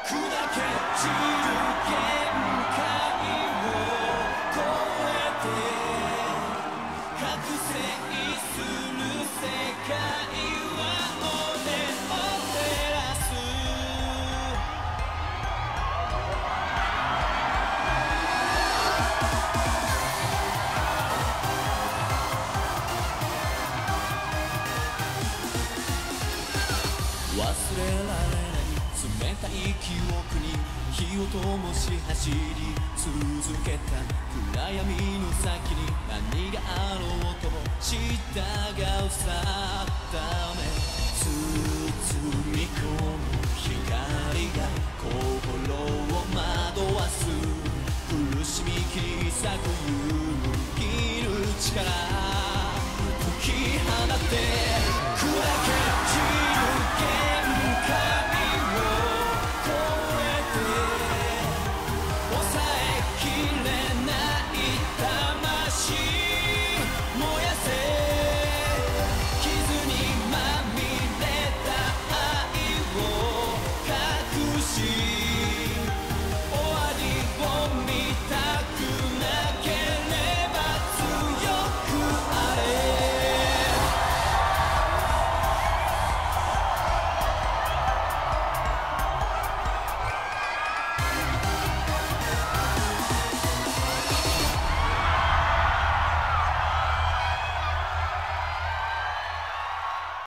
砕け散る限界を越えて覚醒する世界は俺を照らす忘れられない冷たい記憶に火を灯し走り続けた暗闇の先に何があろうとも従うさため